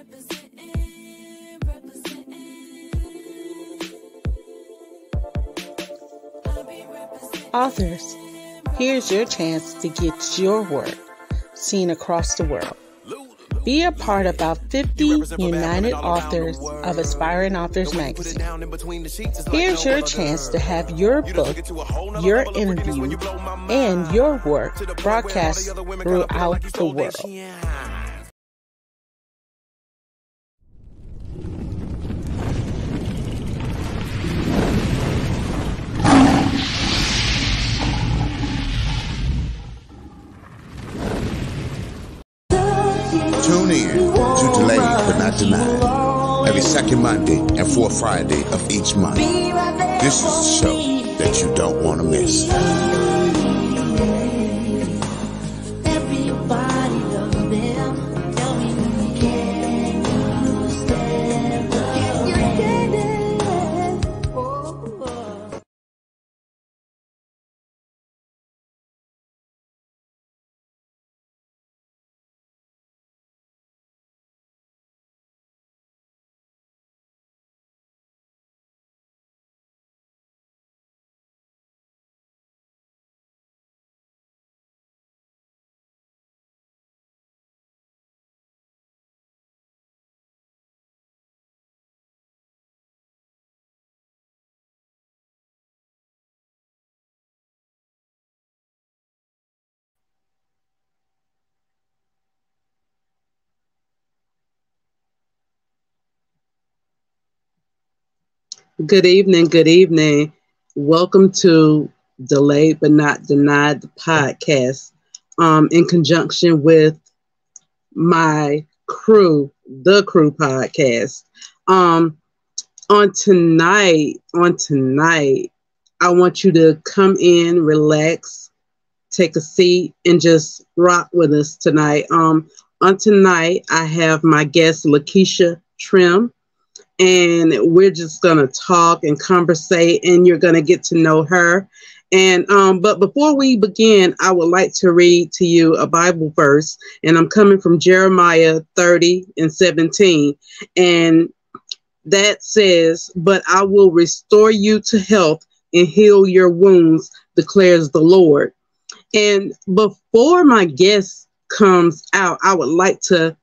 Authors, here's your chance to get your work seen across the world. Be a part of about 50 United Authors of Aspiring Authors magazine. Here's your chance to have your book, your interview, and your work broadcast throughout the world. Tune in to Delayed But Not Denied every second Monday and fourth Friday of each month. This is the show that you don't want to miss. Good evening. Good evening. Welcome to Delayed But Not Denied, the podcast, in conjunction with my crew, the Crew podcast. On tonight, I want you to come in, relax, take a seat, and just rock with us tonight. On tonight, I have my guest, Lakeisha Trim. And we're just going to talk and conversate, and you're going to get to know her. And but before we begin, I would like to read to you a Bible verse, and I'm coming from Jeremiah 30:17. And that says, "But I will restore you to health and heal your wounds, declares the Lord." And before my guest comes out, I would like to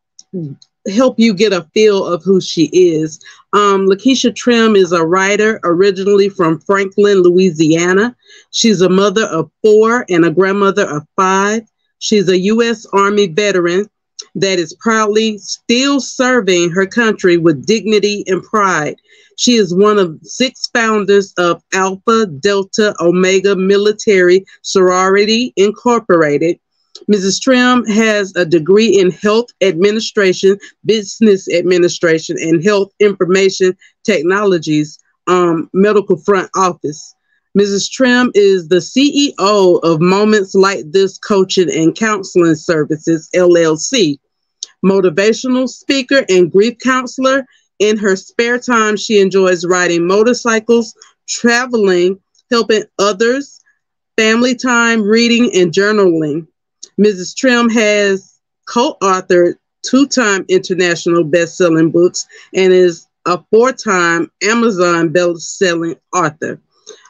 help you get a feel of who she is. Lakeisha Trim is a writer originally from Franklin, Louisiana. She's a mother of 4 and a grandmother of 5. She's a U.S. Army veteran that is proudly still serving her country with dignity and pride. She is one of 6 founders of Alpha Delta Omega Military Sorority Incorporated. Mrs. Trim has a degree in health administration, business administration, and health information technologies, medical front office. Mrs. Trim is the CEO of Moments Like This Coaching and Counseling Services, LLC, motivational speaker and grief counselor. In her spare time, she enjoys riding motorcycles, traveling, helping others, family time, reading, and journaling. Mrs. Trim has co-authored 2-time international best-selling books and is a 4-time Amazon best-selling author.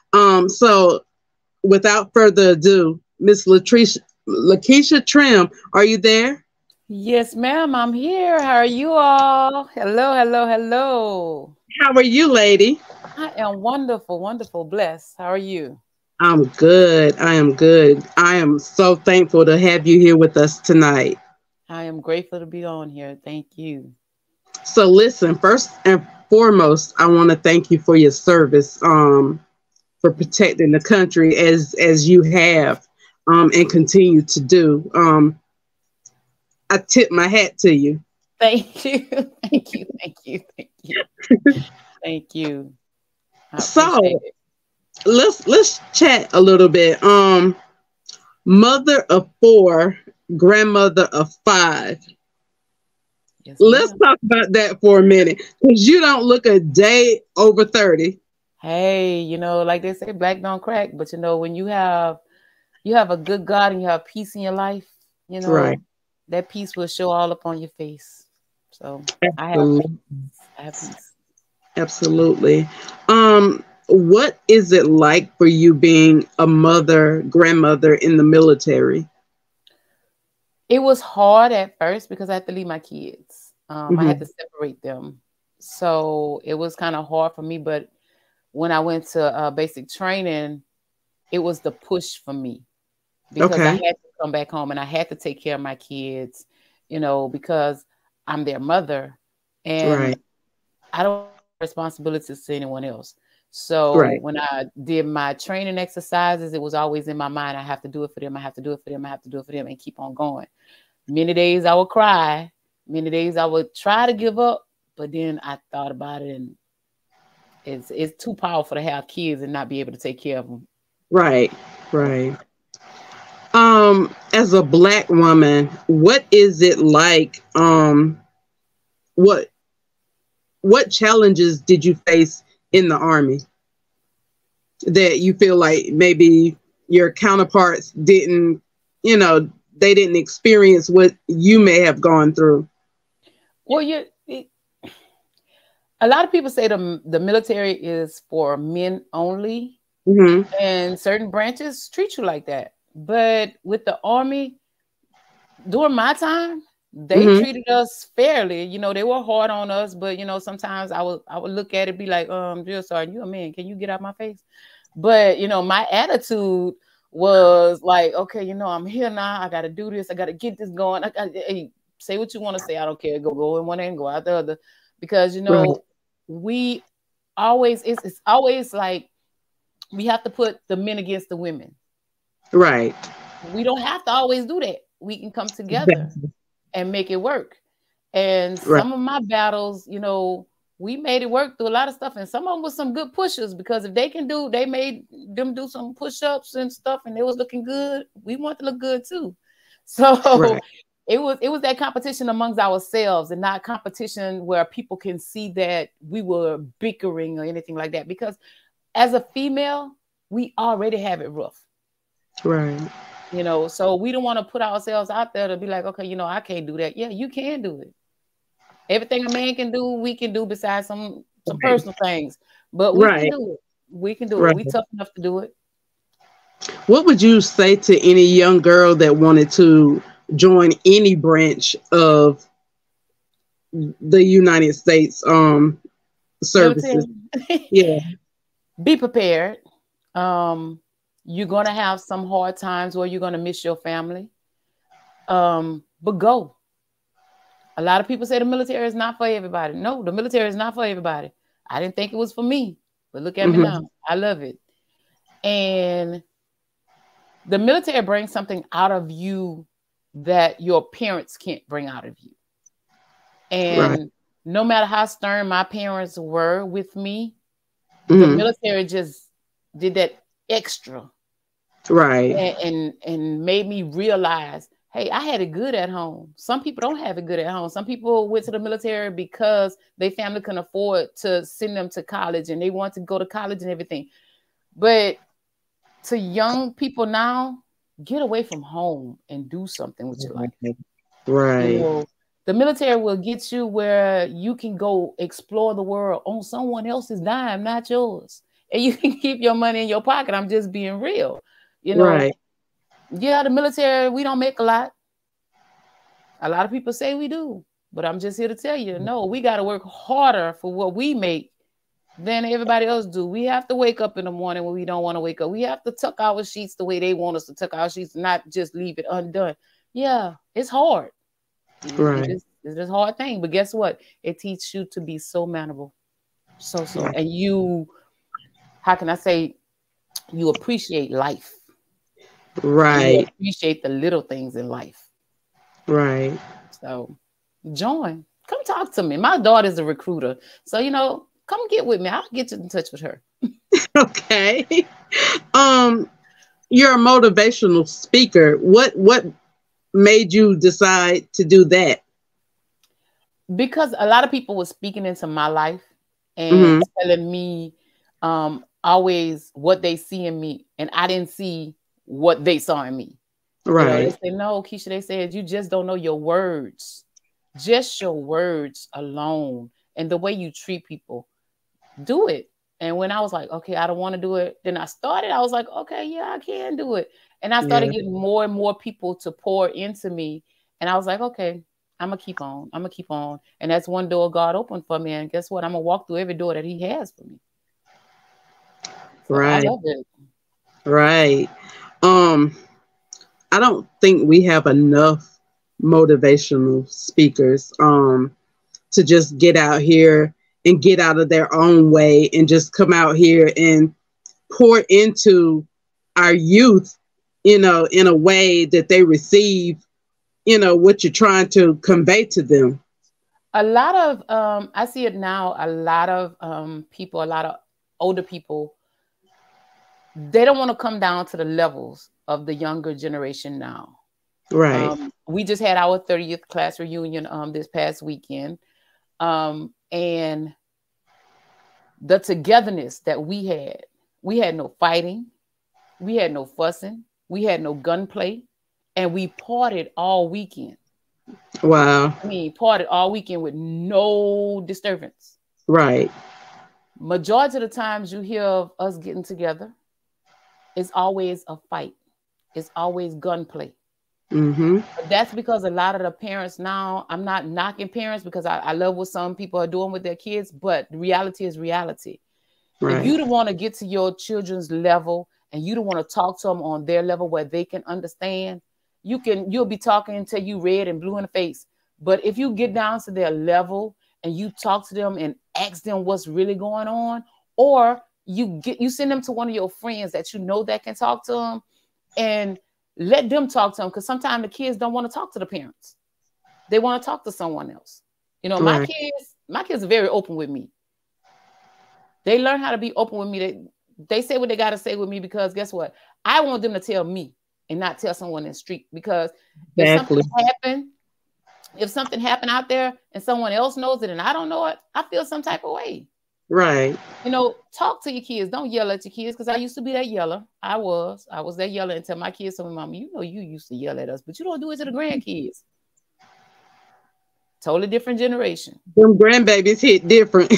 So without further ado, Miss Lakeisha Trim, are you there? Yes, ma'am, I'm here. How are you all? Hello, hello, hello. How are you, lady? I am wonderful, wonderful, blessed. How are you? I'm good. I am good. I am so thankful to have you here with us tonight. I am grateful to be on here. Thank you. So listen, first and foremost, I want to thank you for your service, for protecting the country as you have, and continue to do. I tip my hat to you. Thank you. Thank you. Thank you. Thank you. Thank you. So let's chat a little bit. Mother of 4, grandmother of 5. Yes, let's talk about that for a minute, because you don't look a day over 30. Hey, like they say, black don't crack. But when you have a good God and you have peace in your life, Right. that peace will show all up on your face. So Absolutely. I have peace. Absolutely. What is it like for you being a mother, grandmother in the military? It was hard at first because I had to leave my kids. I had Mm-hmm. to separate them. So it was kind of hard for me. But when I went to basic training, it was the push for me because I Okay. had to come back home and I had to take care of my kids, because I'm their mother and Right. I don't have responsibilities to anyone else. So Right. when I did my training exercises, it was always in my mind, I have to do it for them. I have to do it for them. I have to do it for them and keep on going. Many days I would cry. Many days I would try to give up, but then I thought about it, and it's too powerful to have kids and not be able to take care of them. Right. So, Right. As a Black woman, what is it like? What what challenges did you face in the Army that you feel like maybe your counterparts didn't, they didn't experience what you may have gone through? well, a lot of people say the military is for men only, Hmm. and certain branches treat you like that. But with the Army, during my time, they Hmm. treated us fairly. They were hard on us, but sometimes I would look at it, be like, Drill Sergeant, you a man? Can you get out my face? But my attitude was like, okay, I'm here now. I got to do this. I got to get this going. Hey, say what you want to say. I don't care. Go in one end, go out the other, because Right. we always it's always like we have to put the men against the women. Right. We don't have to always do that. We can come together Exactly. and make it work. And Right. some of my battles, we made it work through a lot of stuff. And some of them was some good pushers, because if they made them do some push-ups and stuff and it was looking good, we want to look good too. So Right. it was that competition amongst ourselves, and not competition where people can see that we were bickering or anything like that. Because as a female, we already have it rough. Right. So we don't want to put ourselves out there to be like, okay, I can't do that. Yeah, you can do it. Everything a man can do, we can do, besides some Right. personal things. But we can Right. do it. We can do it. Right. We tough enough to do it. What would you say to any young girl that wanted to join any branch of the United States Military. services? Yeah. Be prepared. You're gonna have some hard times where you're gonna miss your family. But go. A lot of people say the military is not for everybody. No, the military is not for everybody. I didn't think it was for me, but look at me Hmm. now. I love it. And the military brings something out of you that your parents can't bring out of you. Right. And no matter how stern my parents were with me, the Hmm. military just did that extra, Right. and made me realize, hey, I had it good at home. Some people don't have it good at home. Some people went to the military because their family couldn't afford to send them to college and they want to go to college and everything. But to young people now, get away from home and do something with your life. Right. The military will get you where you can go explore the world on someone else's dime, not yours. And you can keep your money in your pocket. I'm just being real. Right. Yeah, the military, we don't make a lot. A lot of people say we do, but I'm just here to tell you, no, we got to work harder for what we make than everybody else do. We have to wake up in the morning when we don't want to wake up. We have to tuck our sheets the way they want us to tuck our sheets, not just leave it undone. Yeah, it's hard. Right. It's just a hard thing. But guess what? It teaches you to be so manable. So. Right. And you, how can I say, you appreciate life. Right. You appreciate the little things in life. Right. So join. Come talk to me. My daughter's a recruiter. So, come get with me. I'll get you in touch with her. Okay. You're a motivational speaker. What made you decide to do that? Because a lot of people were speaking into my life and Mm-hmm. telling me always what they see in me, and I didn't see what they saw in me. Right. They say, no, Keisha, they said, you just don't know your words. Just your words alone and the way you treat people, do it. And when I was like, okay, I don't want to do it, then I started, I was like, okay, yeah, I can do it. And I started getting more and more people to pour into me. And I was like, okay, I'm going to keep on. I'm going to keep on. And that's one door God opened for me. And guess what? I'm going to walk through every door that he has for me. So right. I love it. Right. I don't think we have enough motivational speakers to just get out here and get out of their own way and just come out here and pour into our youth, in a way that they receive, what you're trying to convey to them. A lot of, I see it now, a lot of people, a lot of older people, they don't want to come down to the levels of the younger generation now. Right. We just had our 30th class reunion this past weekend. And the togetherness that we had no fighting, we had no fussing, we had no gunplay, and we partied all weekend. Wow. I mean, partied all weekend with no disturbance. Right. Majority of the times you hear of us getting together, it's always a fight. It's always gunplay. Mm-hmm. But that's because a lot of the parents now, I'm not knocking parents because I love what some people are doing with their kids, but reality is reality. Right. If you don't want to get to your children's level and you don't want to talk to them on their level where they can understand, you'll be talking until you red and blue in the face. But if you get down to their level and you talk to them and ask them what's really going on, or you send them to one of your friends that you know that can talk to them and let them talk to them, because sometimes the kids don't want to talk to the parents. They want to talk to someone else. Right. My kids are very open with me. They learn how to be open with me. They say what they got to say with me because guess what? I want them to tell me and not tell someone in the street, because exactly. if something happened out there and someone else knows it and I don't know it, I feel some type of way. Right. Talk to your kids. Don't yell at your kids, because I used to be that yeller. I was that yeller until my kids told me, Mama, you used to yell at us, but you don't do it to the grandkids. Totally different generation. Them grandbabies hit different.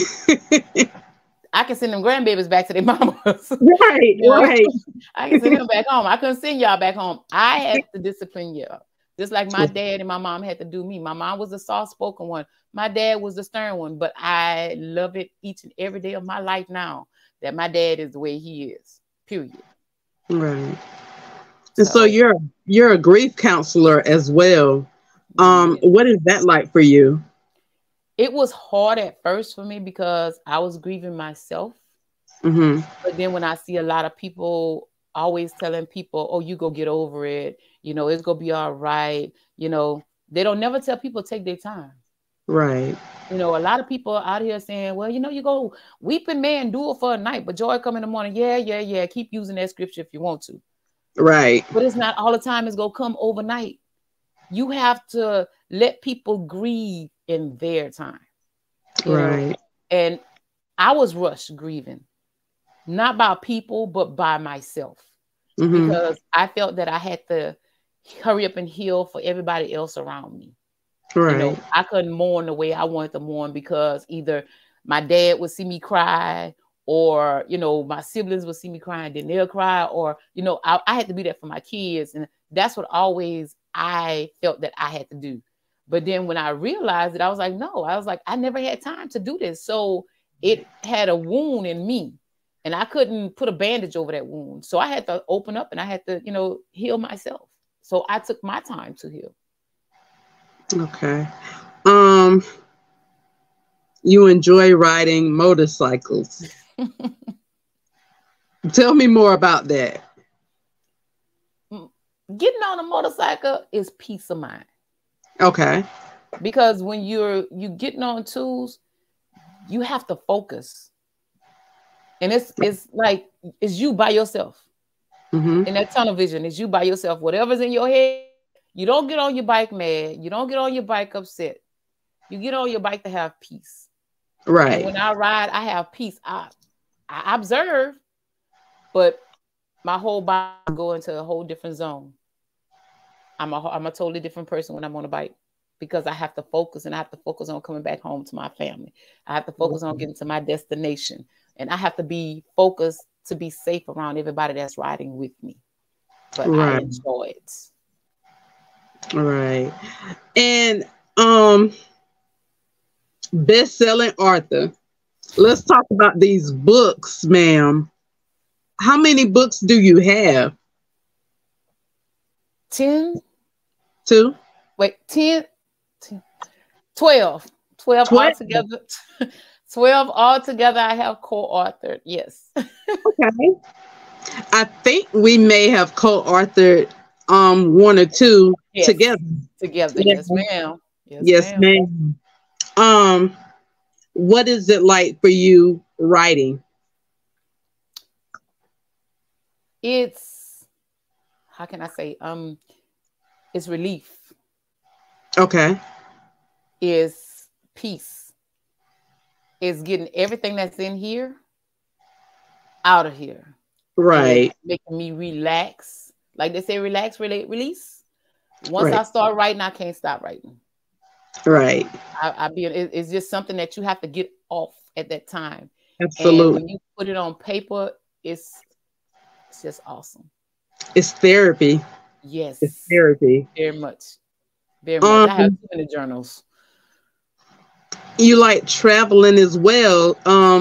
I can send them grandbabies back to their mamas. Right, right. I can send them back home. I couldn't send y'all back home. I had to discipline y'all. Just like my dad and my mom had to do me. My mom was the soft-spoken one. My dad was the stern one. But I love it each and every day of my life now that my dad is the way he is. Period. Right. And so you're a grief counselor as well. What is that like for you? It was hard at first for me because I was grieving myself. Mm-hmm. But then when I see a lot of people always telling people, oh, you go get over it. It's going to be all right. They don't never tell people take their time. Right. A lot of people out here saying, well, you go weeping may endure for a night, but joy come in the morning. Yeah. Keep using that scripture if you want to. Right. But it's not all the time it's going to come overnight. You have to let people grieve in their time. Right. And I was rushed grieving, not by people, but by myself. Mm-hmm. Because I felt that I had to hurry up and heal for everybody else around me. Right. I couldn't mourn the way I wanted to mourn because either my dad would see me cry, or, my siblings would see me crying, then they'll cry, or, I had to be there for my kids. And that's what always I felt that I had to do. But then when I realized it, I was like, I never had time to do this. So it had a wound in me. And I couldn't put a bandage over that wound. So I had to open up and I had to, heal myself. So I took my time to heal. Okay. You enjoy riding motorcycles. Tell me more about that. Getting on a motorcycle is peace of mind. Okay. Because when you getting on tools, you have to focus. And it's like, it's you by yourself. Mm-hmm. And that tunnel vision is you by yourself. Whatever's in your head, you don't get on your bike mad. You don't get on your bike upset. You get on your bike to have peace. Right. And when I ride, I have peace. I observe, but my whole body go into a whole different zone. I'm a totally different person when I'm on a bike. because I have to focus, and I have to focus on coming back home to my family. I have to focus on getting to my destination, and I have to be focused to be safe around everybody that's riding with me. But I enjoy it. Right. And best-selling author. Let's talk about these books, ma'am. How many books do you have? 10. 2? Wait, 10. 12. 12 altogether. 12 altogether. I have co-authored. Yes. Okay. I think we may have co-authored 1 or 2 together. Together. Yes, ma'am. Yes, ma'am. What is it like for you writing? It's, how can I say? It's relief. Okay. It's peace. It's getting everything that's in here out of here. Right. Making me relax. Like they say, relax, relate, release. Once I start writing, I can't stop writing. Right. It's just something that you have to get off at that time. Absolutely. And when you put it on paper, it's just awesome. It's therapy. Yes. It's therapy. Very much. Very much. I have too many journals. You like traveling as well.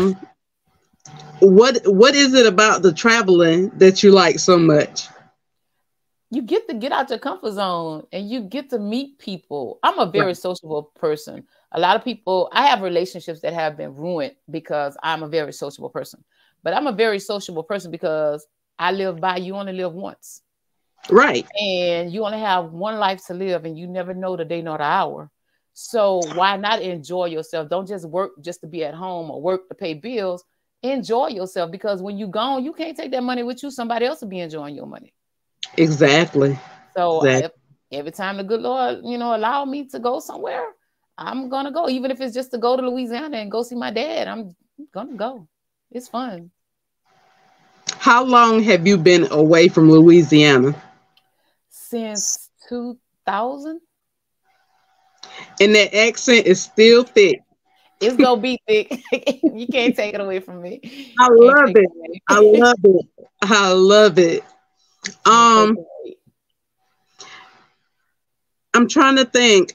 What is it about the traveling that you like so much? You get to get out your comfort zone and you get to meet people. I'm a very sociable person. A lot of people, I have relationships that have been ruined because I'm a very sociable person. But I'm a very sociable person because I live by, you only live once. Right. And you only have one life to live, and you never know the day nor the hour. So why not enjoy yourself? Don't just work just to be at home or work to pay bills. Enjoy yourself, because when you're gone, you can't take that money with you. Somebody else will be enjoying your money. Exactly. So every time the good Lord, allow me to go somewhere, I'm going to go. Even if it's just to go to Louisiana and go see my dad, I'm going to go. It's fun. How long have you been away from Louisiana? Since 2000. And that accent is still thick. It's going to be thick. You can't take it away from me. I love it. I love it. I love it. I'm trying to think.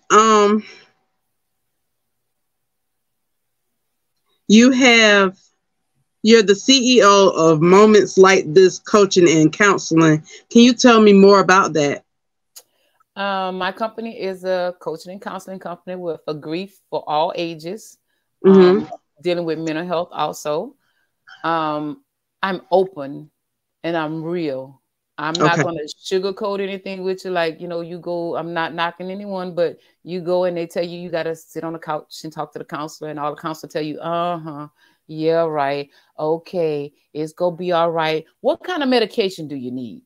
You're the CEO of Moments Like This Coaching and Counseling. Can you tell me more about that? My company is a coaching and counseling company for grief for all ages, dealing with mental health also. I'm open and I'm real. I'm not going to sugarcoat anything with you. Like, you go, I'm not knocking anyone, but you go and they tell you got to sit on the couch and talk to the counselor, and all the counselor tell you, yeah, right. Okay. It's going to be all right. What kind of medication do you need?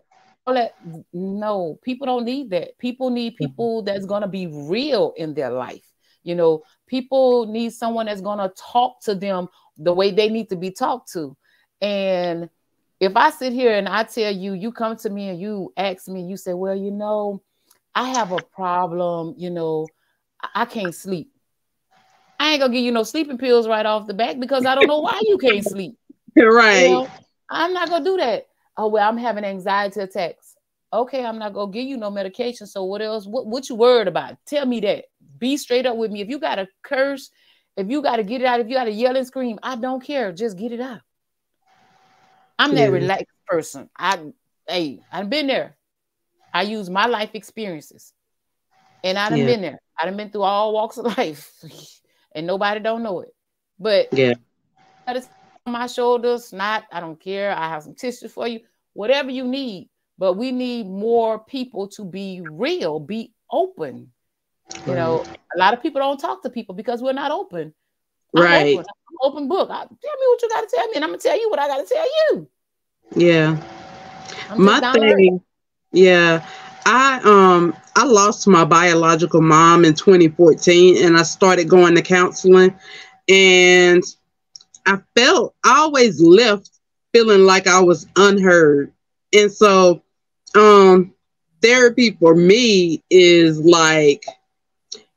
No, people don't need that. People need people that's going to be real in their life. People need someone that's going to talk to them the way they need to be talked to. And if I sit here and I tell you, you come to me and you ask me, you say, well, I have a problem, I can't sleep. I ain't gonna give you no sleeping pills right off the bat because I don't know why you can't sleep. Right. I'm not gonna do that. Oh, well, I'm having anxiety attacks. Okay, I'm not gonna give you no medication. So what else? What you worried about? Tell me that. Be straight up with me. If you gotta curse, if you gotta get it out, if you gotta yell and scream, I don't care. Just get it out. I'm that relaxed person. I've been there. I use my life experiences. And I done been there. I done been through all walks of life. And nobody don't know it. But that is on my shoulders. I don't care. I have some tissues for you. Whatever you need. But we need more people to be real, be open. A lot of people don't talk to people because we're not open. Right. I'm open book. Tell me what you got to tell me, and I'm gonna tell you what I got to tell you. Yeah. My thing. Yeah. I lost my biological mom in 2014, and I started going to counseling, and I always left feeling like I was unheard. And so therapy for me is like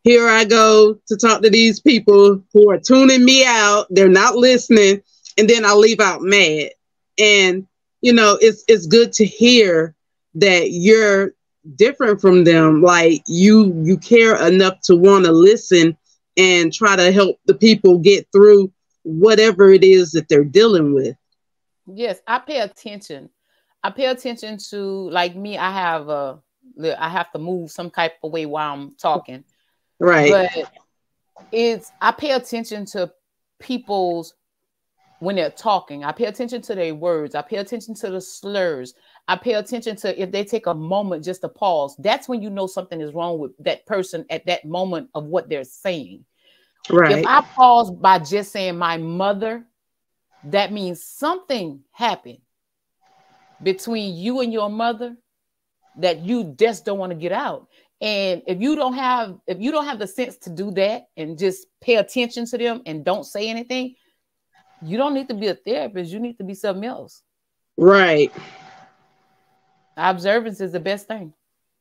here I go to talk to these people who are tuning me out. They're not listening. And then I leave out mad. And, you know, it's good to hear that you're different from them. Like you care enough to want to listen and try to help the people get through whatever it is that they're dealing with. Yes, I pay attention. I pay attention to, like me, I have to move some type of way while I'm talking. Right. But I pay attention to people's, when they're talking, I pay attention to their words. I pay attention to the slurs. I pay attention to if they take a moment just to pause. That's when you know something is wrong with that person at that moment of what they're saying. Right. If I pause by just saying my mother, that means something happened between you and your mother that you just don't want to get out. And if you don't have the sense to do that and just pay attention to them and don't say anything, you don't need to be a therapist. You need to be something else. Right. Observance is the best thing.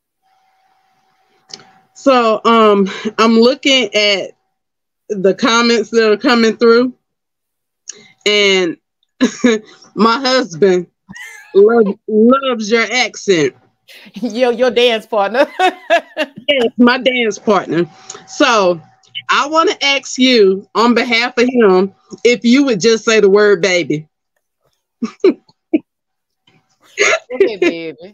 So I'm looking at the comments that are coming through, and my husband loves your accent. Your dance partner. Yes, my dance partner. So I want to ask you on behalf of him if you would just say the word baby. Okay, baby.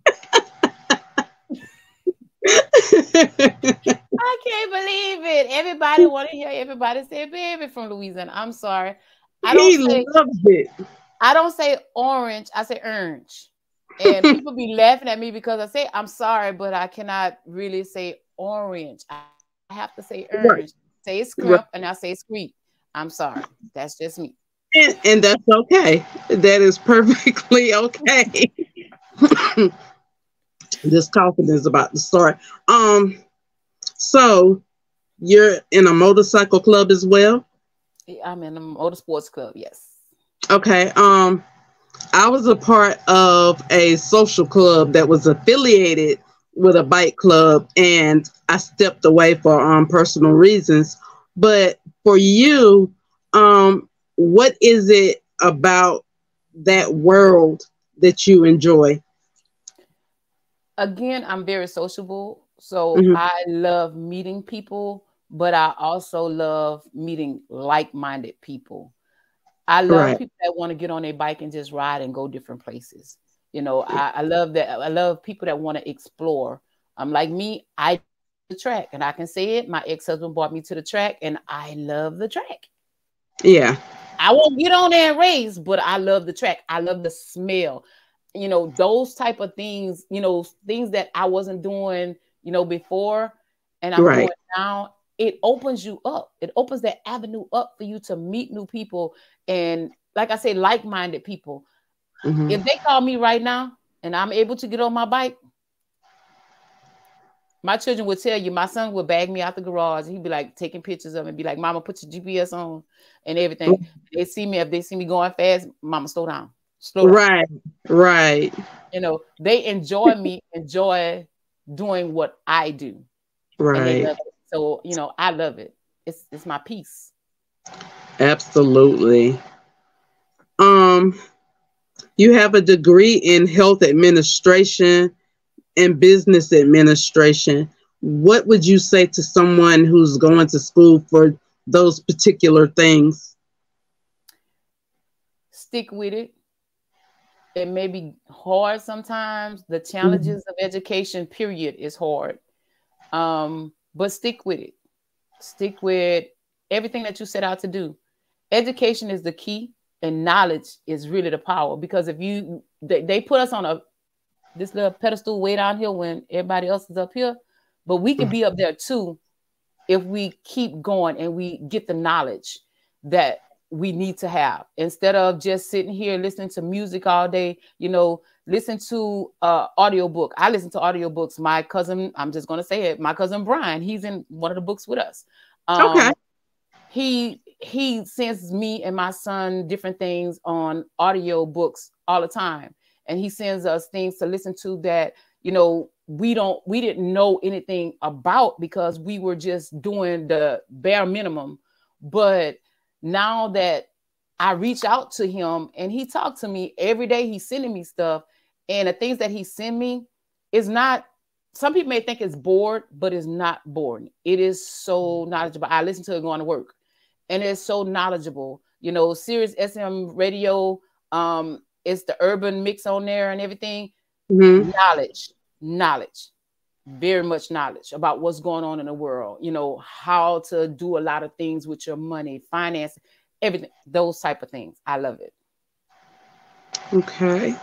I can't believe it. Everybody want to hear everybody say baby from Louisiana. I'm sorry. He loves it. I don't say orange. I say orange. And people be laughing at me because I say, I'm sorry, but I cannot really say orange. I have to say orange. Right. Say scrump, and I say squeak. I'm sorry. That's just me. And that's okay. That is perfectly okay. This coughing is about to start. So you're in a motorcycle club as well? I'm in a motorsports club, yes. Okay. I was a part of a social club that was affiliated with a bike club, and I stepped away for personal reasons. But for you, what is it about that world that you enjoy? Again, I'm very sociable. So I love meeting people, but I also love meeting like-minded people. I love people that want to get on their bike and just ride and go different places. You know, I love that. I love people that want to explore. Like me, I the track, and I can say it. My ex-husband brought me to the track, and I love the track. Yeah. I won't get on there and race, but I love the track. I love the smell. You know, those type of things, you know, things that I wasn't doing, you know, before, and I'm doing now. It opens you up. It opens that avenue up for you to meet new people. And like I say, like-minded people. If they call me right now and I'm able to get on my bike, my children would tell you, my son would bag me out the garage. He'd be like taking pictures of it and be like, Mama, put your GPS on and everything. If they see me going fast, Mama, slow down. Slow down. Right. You know, they enjoy doing what I do. Right. And they love it. So, you know, I love it. It's my piece. Absolutely. You have a degree in health administration and business administration. What would you say to someone who's going to school for those particular things? Stick with it. It may be hard sometimes. The challenges of education, period, is hard. But stick with it. Stick with everything that you set out to do. Education is the key, and knowledge is really the power. Because if they put us on this little pedestal way down here when everybody else is up here, but we can be up there too if we keep going and we get the knowledge that we need to have, instead of just sitting here listening to music all day. You know, listen to audiobook. I listen to audiobooks. My cousin, I'm just going to say it, my cousin Brian, he's in one of the books with us. Okay. He sends me and my son different things on audio books all the time. And he sends us things to listen to that, you know, we didn't know anything about, because we were just doing the bare minimum. But now that I reach out to him and he talked to me every day, he's sending me stuff, and the things that he sent me is not, some people may think it's bored, but it's not boring. It is so knowledgeable. I listen to it going to work, and it's so knowledgeable. You know, Sirius SM radio, it's the urban mix on there and everything. Mm-hmm. Knowledge, very much knowledge about what's going on in the world. You know, how to do a lot of things with your money, finance, everything, those type of things. I love it. Okay.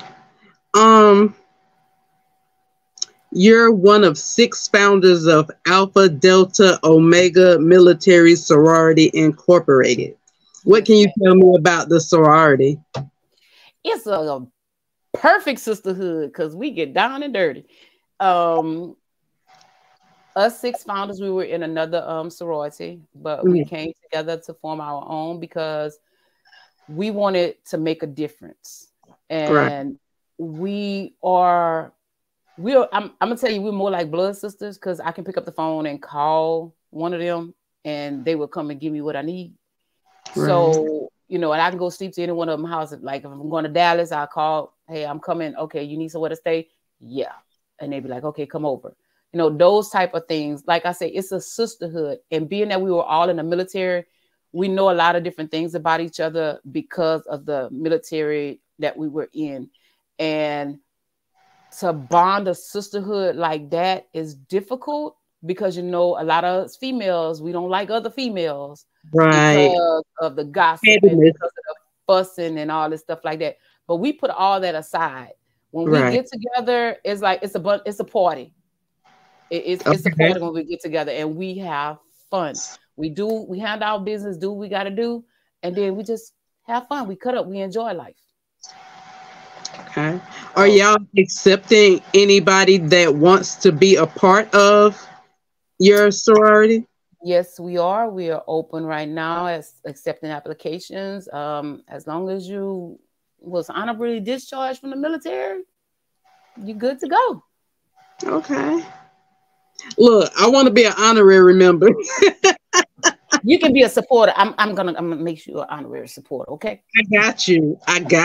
You're one of 6 founders of Alpha Delta Omega Military Sorority Incorporated. What can you tell me about the sorority? It's a perfect sisterhood because we get down and dirty. Us 6 founders, we were in another sorority, but we came together to form our own because we wanted to make a difference. And I'm gonna tell you, we're more like blood sisters, because I can pick up the phone and call one of them and they will come and give me what I need. So, you know, and I can go sleep to any one of them houses. Like if I'm going to Dallas, I'll call, hey, I'm coming. Okay, you need somewhere to stay? Yeah. And they'd be like, okay, come over. You know, those type of things. Like I say, it's a sisterhood. And being that we were all in the military, we know a lot of different things about each other because of the military that we were in. And to bond a sisterhood like that is difficult because, you know, a lot of females, we don't like other females. Because of the gossip and because of the fussing and all this stuff like that. But we put all that aside. When we get together, it's like it's a party. It's a party when we get together and we have fun. We handle our business, do what we got to do, and then we just have fun. We cut up, we enjoy life. Okay. Are y'all accepting anybody that wants to be a part of your sorority? Yes, we are. We are open right now as accepting applications. As long as you was honorably discharged from the military, you're good to go. Okay. Look, I want to be an honorary member. You can be a supporter. I'm gonna make you an honorary supporter. Okay. I got you.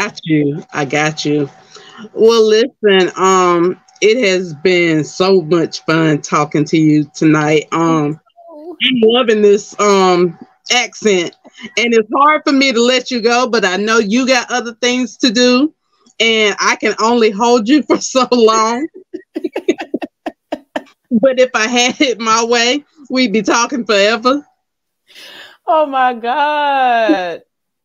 Well, listen. It has been so much fun talking to you tonight. I'm loving this accent, and it's hard for me to let you go, but I know you got other things to do, and I can only hold you for so long. But if I had it my way, we'd be talking forever. Oh my God.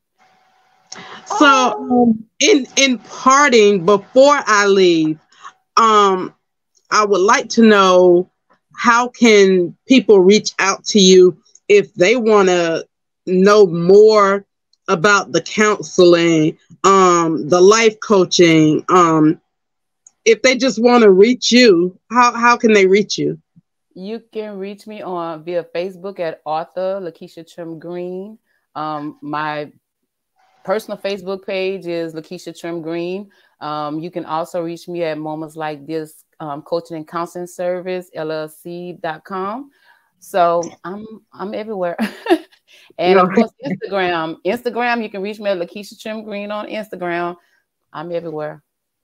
So in parting, before I leave, I would like to know, how can people reach out to you if they want to know more about the counseling, the life coaching? If they just want to reach you, how can they reach you? You can reach me via Facebook at author Lakeisha Trim Green. My personal Facebook page is Lakeisha Trim Green. You can also reach me at Moments Like This Coaching and Counseling Service, LLC.com. So I'm everywhere. And of course, Instagram, you can reach me at Lakeisha Trim Green on Instagram. I'm everywhere.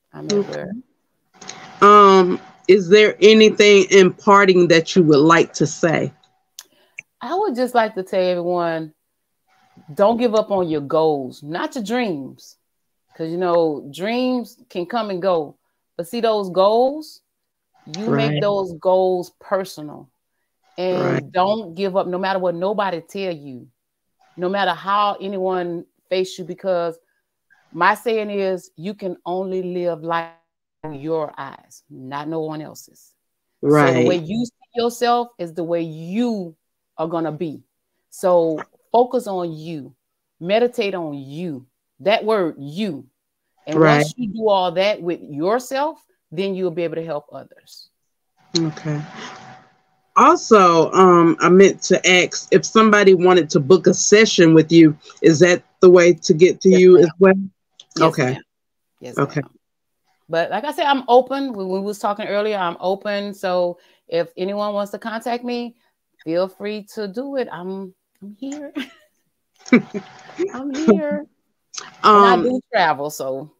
Is there anything in parting that you would like to say? I would just like to tell everyone, don't give up on your goals, not your dreams. Because, you know, dreams can come and go. But see, those goals, you make those goals personal. And don't give up no matter what nobody tell you. No matter how anyone face you. Because my saying is, you can only live life through your eyes, not no one else's. So the way you see yourself is the way you are going to be. So focus on you. Meditate on you. That word, you. And once you do all that with yourself, then you'll be able to help others. Okay. Also, I meant to ask if somebody wanted to book a session with you, is that the way to get to you as well? Yes, okay. Yes, okay. But like I said, I'm open. When we was talking earlier, I'm open. So if anyone wants to contact me, feel free to do it. I'm here. I'm here. And I do travel, so.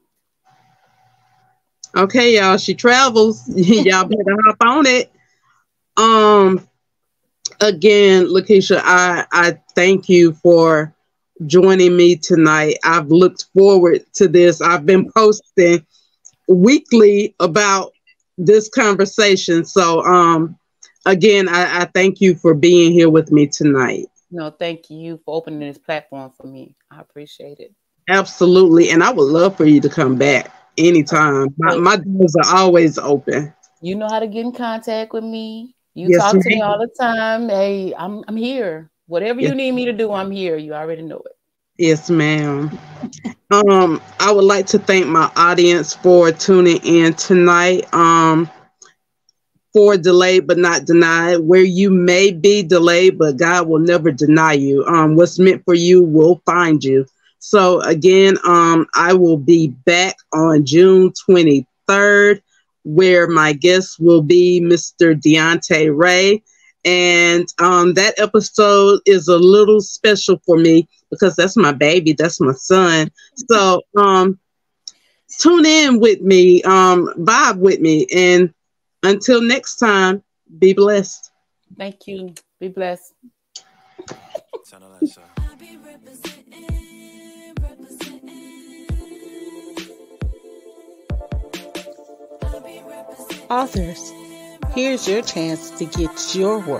Okay, y'all. She travels. Y'all better hop on it. Again, Lakeisha, I thank you for joining me tonight. I've looked forward to this. I've been posting weekly about this conversation. So, again, I thank you for being here with me tonight. No, thank you for opening this platform for me. I appreciate it. Absolutely. And I would love for you to come back anytime. My doors are always open. You know how to get in contact with me. You talk to me all the time. Hey, I'm here. Whatever you need me to do, I'm here. You already know it. Yes, ma'am. I would like to thank my audience for tuning in tonight. For Delayed But Not Denied, where you may be delayed, but God will never deny you. What's meant for you will find you. So again, I will be back on June 23rd, where my guest will be Mr. Deontay Ray. And that episode is a little special for me because that's my baby, that's my son. So tune in with me, vibe with me, and until next time, be blessed. Thank you. Be blessed. Authors, here's your chance to get your work